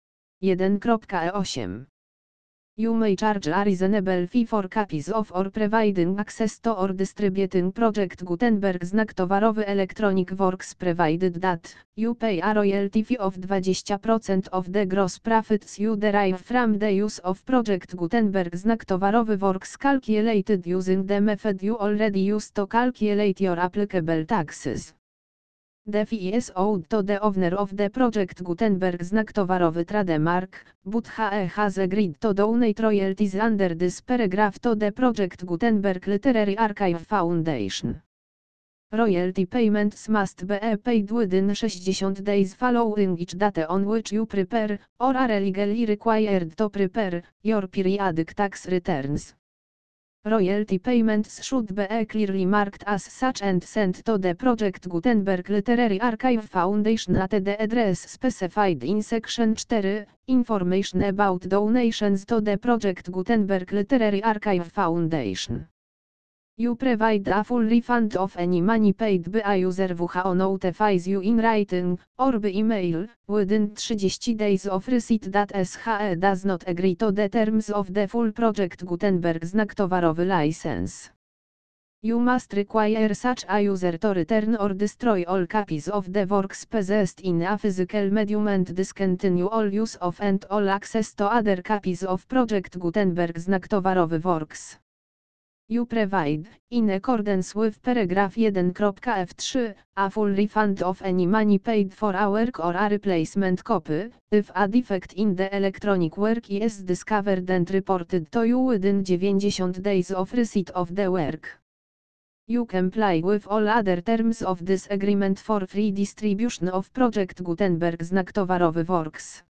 1.8 You may charge a reasonable fee for copies of or providing access to or distributing Project Gutenberg znak towarowy electronic works provided that you pay a royalty fee of 20% of the gross profits you derive from the use of Project Gutenberg znak towarowy works calculated using the method you already use to calculate your applicable taxes. The fee is owed to the owner of the Project Gutenberg znak towarowy trademark, but he has agreed to donate royalties under this paragraph to the Project Gutenberg Literary Archive Foundation. Royalty payments must be paid within 60 days following each date on which you prepare, or are legally required to prepare, your periodic tax returns. Royalty payments should be clearly marked as such and sent to the Project Gutenberg Literary Archive Foundation at the address specified in Section 4, Information about donations to the Project Gutenberg Literary Archive Foundation. You provide a full refund of any money paid by a user who notifies you in writing, or by email, within 30 days of receipt that SHE does not agree to the terms of the full Project Gutenberg znak towarowy license. You must require such a user to return or destroy all copies of the works possessed in a physical medium and discontinue all use of and all access to other copies of Project Gutenberg znak towarowy works. You provide, in accordance with paragraph 1.f3, a full refund of any money paid for a work or a replacement copy, if a defect in the electronic work is discovered and reported to you within 90 days of receipt of the work. You comply with all other terms of this agreement for free distribution of Project Gutenberg znak towarowy works.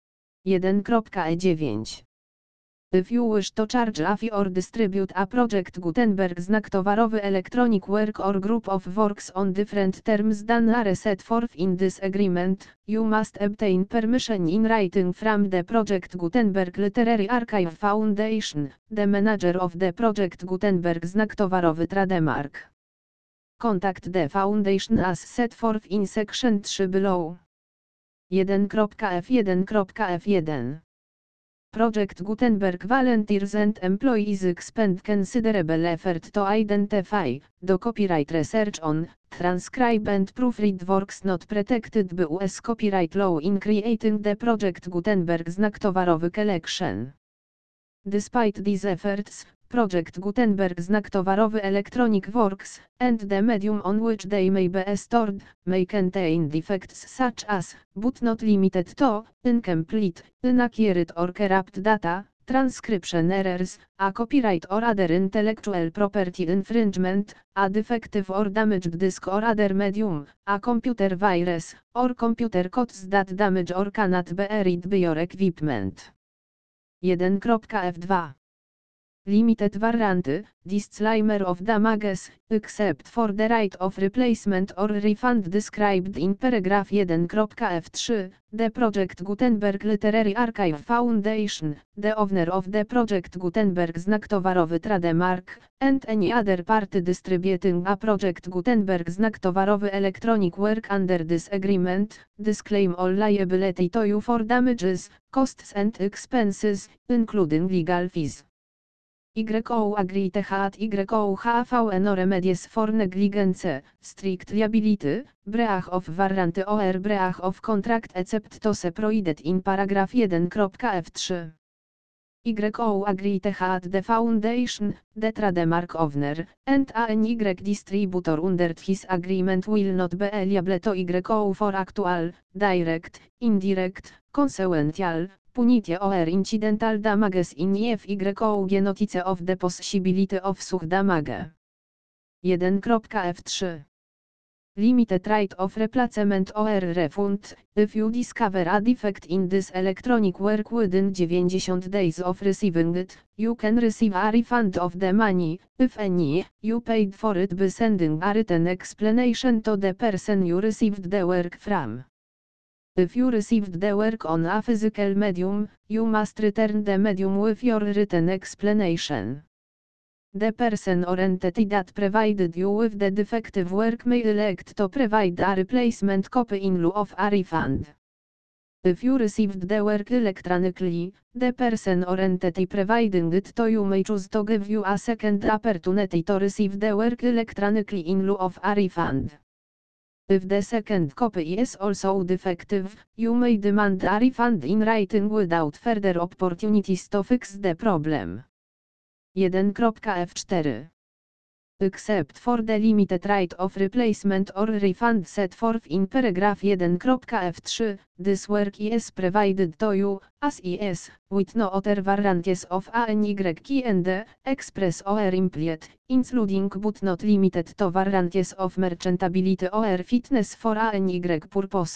1.9 If you wish to charge a fee or distribute a Project Gutenberg znak towarowy electronic work or group of works on different terms than are set forth in this agreement, you must obtain permission in writing from the Project Gutenberg Literary Archive Foundation, the manager of the Project Gutenberg znak towarowy trademark. Contact the foundation as set forth in section 3 below. 1.f1.f1 Project Gutenberg volunteers and employees expend considerable effort to identify, do copyright research on, transcribe and proofread works not protected by US copyright law in creating the Project Gutenberg znak towarowy collection. Despite these efforts, Project Gutenberg znak towarowy electronic works, and the medium on which they may be stored, may contain defects such as, but not limited to, incomplete, inaccurate or corrupt data, transcription errors, a copyright or other intellectual property infringement, a defective or damaged disk or other medium, a computer virus, or computer codes that damage or cannot be read by your equipment. 1.f2 Limited warranty, disclaimer of damages, except for the right of replacement or refund described in paragraph 1.f3, the Project Gutenberg Literary Archive Foundation, the owner of the Project Gutenberg znak towarowy trademark, and any other party distributing a Project Gutenberg znak towarowy electronic work under this agreement, disclaim all liability to you for damages, costs and expenses, including legal fees. YO agree to hat YO HVN or remedies for negligence, strict liability, breach of warranty or breach of contract except those provided in paragraph 1.f3. YO agree to hat the foundation, the trademark owner, and any distributor under his agreement will not be liable to YO for actual, direct, indirect, consequential, punitive or incidental damages in FYO notice of the possibility of such damage. 1.f3 Limited right of replacement or refund, if you discover a defect in this electronic work within 90 days of receiving it, you can receive a refund of the money, if any, you paid for it by sending a written explanation to the person you received the work from. If you received the work on a physical medium, you must return the medium with your written explanation. The person or entity that provided you with the defective work may elect to provide a replacement copy in lieu of a refund. If you received the work electronically, the person or entity providing it to you may choose to give you a second opportunity to receive the work electronically in lieu of a refund. If the second copy is also defective, you may demand a refund in writing without further opportunities to fix the problem. 1.f4 except for the limited right of replacement or refund set forth in paragraph 1.f3, this work is provided to you, as is, with no other warranties of any kind, express or implied, including but not limited to warranties of merchantability or fitness for any purpose.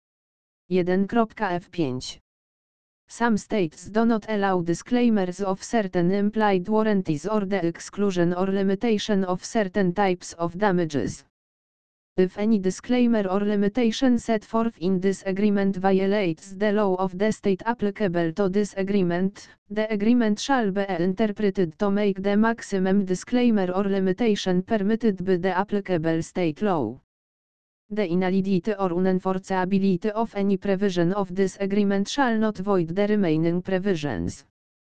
1.f5 Some states do not allow disclaimers of certain implied warranties or the exclusion or limitation of certain types of damages. If any disclaimer or limitation set forth in this agreement violates the law of the state applicable to this agreement, the agreement shall be interpreted to make the maximum disclaimer or limitation permitted by the applicable state law. The invalidity or unenforceability of any provision of this agreement shall not void the remaining provisions.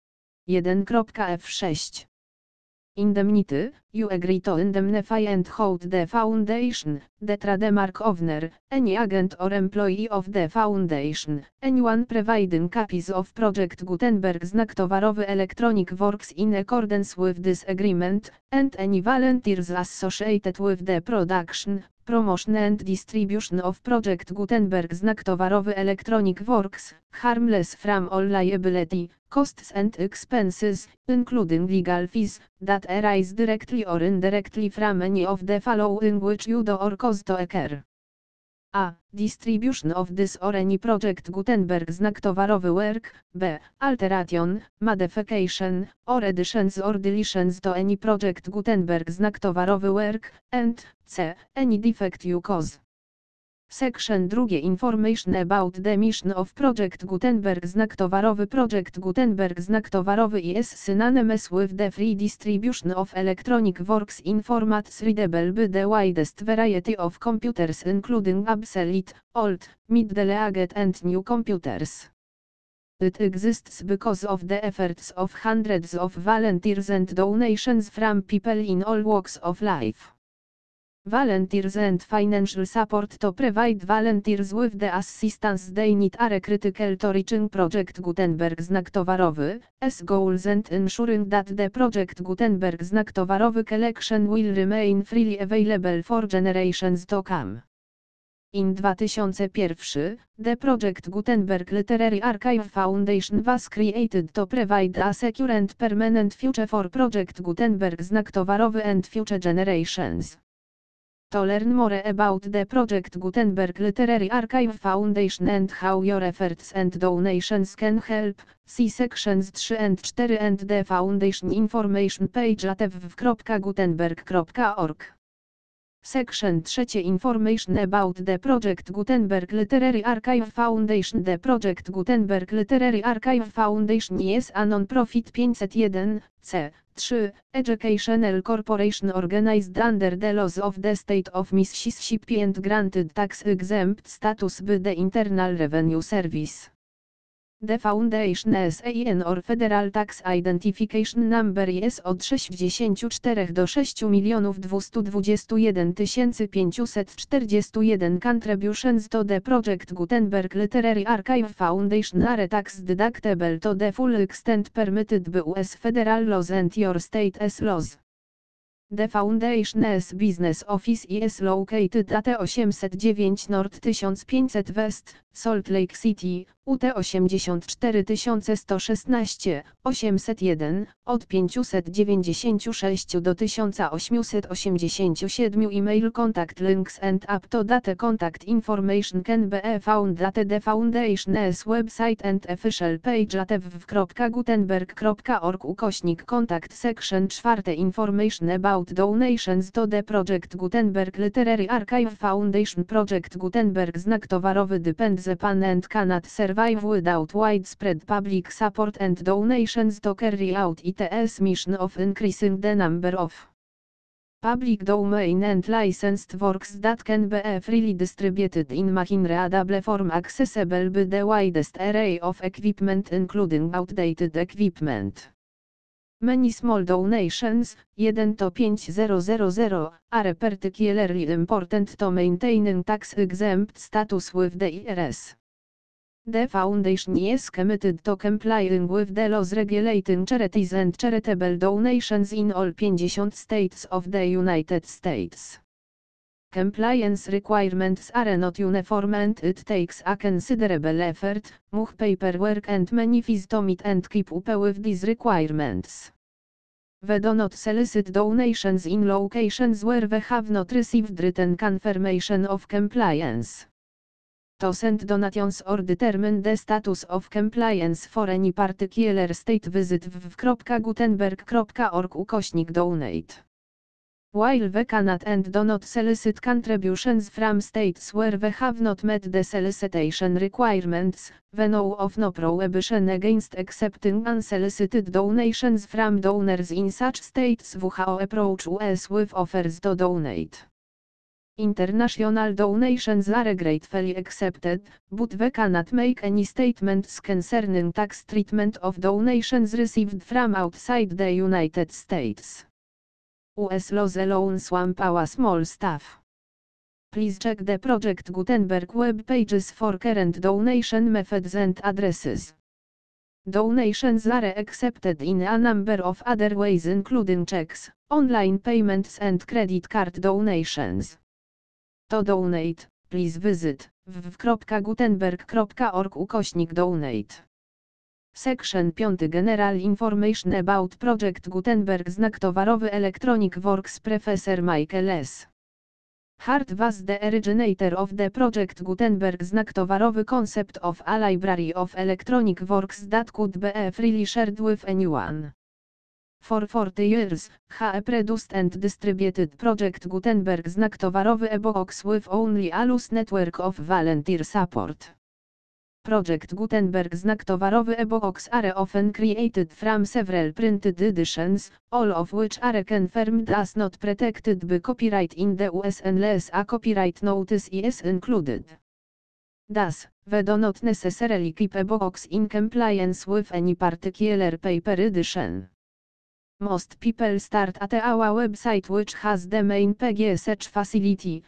1.f6 Indemnity, you agree to indemnify and hold the foundation, the trademark owner, any agent or employee of the foundation, anyone providing copies of Project Gutenberg znak towarowy Electronic Works in accordance with this agreement, and any volunteers associated with the production, promotion and distribution of Project Gutenberg znak towarowy Electronic Works, harmless from all liability, costs and expenses, including legal fees, that arise directly or indirectly from any of the following which you do or cause to occur. A. Distribution of this or any Project Gutenberg znak towarowy work, b. Alteration, modification, or additions or deletions to any Project Gutenberg znak towarowy work, and c. Any defect you cause. Section 2 Information about the mission of Project Gutenberg znak towarowy Project Gutenberg znak towarowy is synonymous with the free distribution of electronic works in formats readable by the widest variety of computers including obsolete, old, middle-aged and new computers. It exists because of the efforts of hundreds of volunteers and donations from people in all walks of life. Volunteers and financial support to provide volunteers with the assistance they need are critical to reaching Project Gutenberg znak towarowy, as goals and ensuring that the Project Gutenberg znak towarowy collection will remain freely available for generations to come. In 2001, the Project Gutenberg Literary Archive Foundation was created to provide a secure and permanent future for Project Gutenberg znak towarowy and future generations. To learn more about the Project Gutenberg Literary Archive Foundation and how your efforts and donations can help, see sections 3 and 4 and the Foundation information page at www.gutenberg.org. Section 3 Information about the Project Gutenberg Literary Archive Foundation. The Project Gutenberg Literary Archive Foundation is a non-profit 501, c. Educational corporation organized under the laws of the state of Mississippi and granted tax-exempt status by the Internal Revenue Service. The Foundation's EIN or Federal Tax Identification Number jest od 64 do 6.221.541 contributions to the Project Gutenberg Literary Archive Foundation are tax deductible to the full extent permitted by US federal laws and your state's laws. The Foundation's business office is located at 809 North 1500 West, Salt Lake City, UT 84116, 801, od 596 do 1887. Email contact links and up-to-date contact information can be found at the Foundation's website and official page at www.gutenberg.org/contact section 4 Information about donations to the Project Gutenberg Literary Archive Foundation. Project Gutenberg znak towarowy depends upon and cannot survive without widespread public support and donations to carry out its mission of increasing the number of public domain and licensed works that can be freely distributed in machine-readable form accessible by the widest array of equipment including outdated equipment. Many small donations, 1 to 5000, are particularly important to maintaining tax-exempt status with the IRS. The foundation is committed to complying with the laws regulating charities and charitable donations in all 50 states of the United States. Compliance requirements are not uniform and it takes a considerable effort, much paperwork and many fees to meet and keep up with these requirements. We do not solicit donations in locations where we have not received written confirmation of compliance. To send donations or determine the status of compliance for any particular state, visit www.gutenberg.org/donate. While we cannot and do not solicit contributions from states where we have not met the solicitation requirements, we know of no prohibition against accepting unsolicited donations from donors in such states who approach us with offers to donate. International donations are gratefully accepted, but we cannot make any statements concerning tax treatment of donations received from outside the United States. US laws alone swamp our small staff. Please check the Project Gutenberg web pages for current donation methods and addresses. Donations are accepted in a number of other ways, including checks, online payments and credit card donations. To donate, please visit www.gutenberg.org/donate. Section 5 General Information about Project Gutenberg. Znak towarowy Electronic Works. Professor Michael S. Hart was the originator of the Project Gutenberg. Znak towarowy concept of a library of electronic works that could be freely shared with anyone. For 40 years, he produced and distributed Project Gutenberg. Znak towarowy e-books with only a loose network of volunteer support. Project Gutenberg. Znak towarowy e-books are often created from several printed editions, all of which are confirmed as not protected by copyright in the US unless a copyright notice is included. Thus, we do not necessarily keep e-books in compliance with any particular paper edition. Most people start at our website, which has the main PG search facility,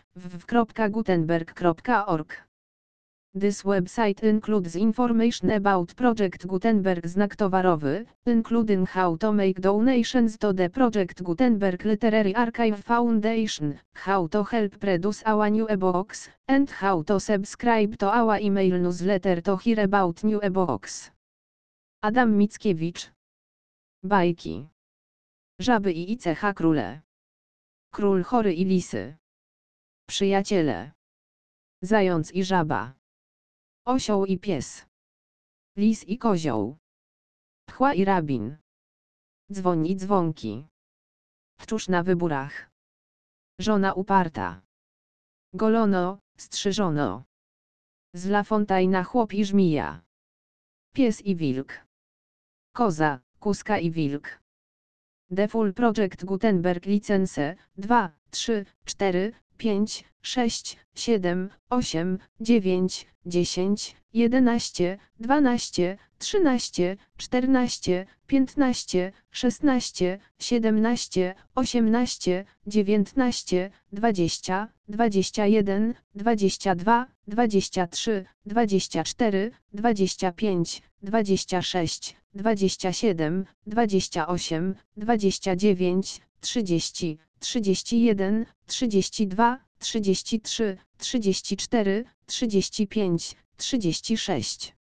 www.gutenberg.org. This website includes information about Project Gutenberg. Znak towarowy, including how to make donations to the Project Gutenberg Literary Archive Foundation, how to help produce our new e-books, and how to subscribe to our email newsletter to hear about new e-books. Adam Mickiewicz. Bajki. Żaby i cecha króle. Król chory i lisy. Przyjaciele. Zając i żaba. Osioł i pies. Lis i kozioł. Pchła i rabin. Dzwoń i dzwonki. Tczusz na wyborach. Żona uparta. Golono, strzyżono. Z La Fontaina chłop i żmija. Pies i wilk. Koza, kuska i wilk. The Full Project Gutenberg License 2, 3, 4, 5, 6, 7, 8, 9, 10, 11, 12, 13, 14, 15, 16, 17, 18, 19, 20, 21, 22, 23, 24, 25, 26, 27, 28, 29, 30, 31, 32, 33, 34, 35, 36.